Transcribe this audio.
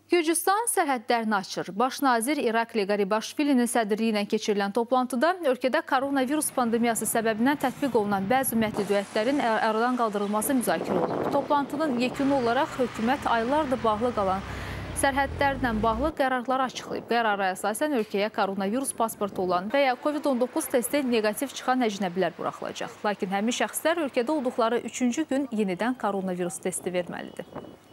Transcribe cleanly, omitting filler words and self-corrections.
Gürcüstan sərhədlərini açır. Baş nazir İrakli Qaribaşvilinin sədrliyi ilə keçirilən toplantıda ölkədə koronavirus pandemiyası səbəbindən tətbiq olunan bəzi məhdudiyyətlərin aradan qaldırılması müzakirə olunub. Toplantının yekunu olaraq hökumət aylardır bağlı qalan sərhədlərlə bağlı qərarlar açıqlayıb. Qərara əsasən ölkəyə koronavirus pasportu olan və ya COVID-19 testi negativ çıxan əcnəbilər buraxılacaq. Lakin həmin şəxslər ölkədə olduqları 3-cü gün yenidən koronavirus testi verməlidir.